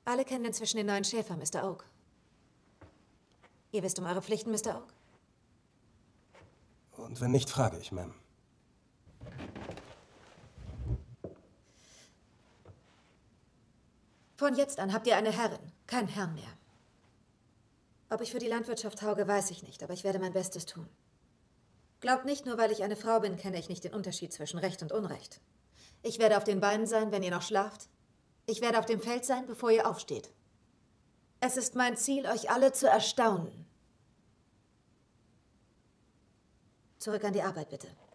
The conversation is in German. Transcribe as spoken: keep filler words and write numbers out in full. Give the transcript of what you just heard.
Alle kennen inzwischen den neuen Schäfer, Mister Oak. Ihr wisst um eure Pflichten, Mister Oak? Und wenn nicht, frage ich, Ma'am. Von jetzt an habt ihr eine Herrin, kein Herrn mehr. Ob ich für die Landwirtschaft tauge, weiß ich nicht, aber ich werde mein Bestes tun. Glaubt nicht, nur weil ich eine Frau bin, kenne ich nicht den Unterschied zwischen Recht und Unrecht. Ich werde auf den Beinen sein, wenn ihr noch schlaft. Ich werde auf dem Feld sein, bevor ihr aufsteht. Es ist mein Ziel, euch alle zu erstaunen. Zurück an die Arbeit, bitte.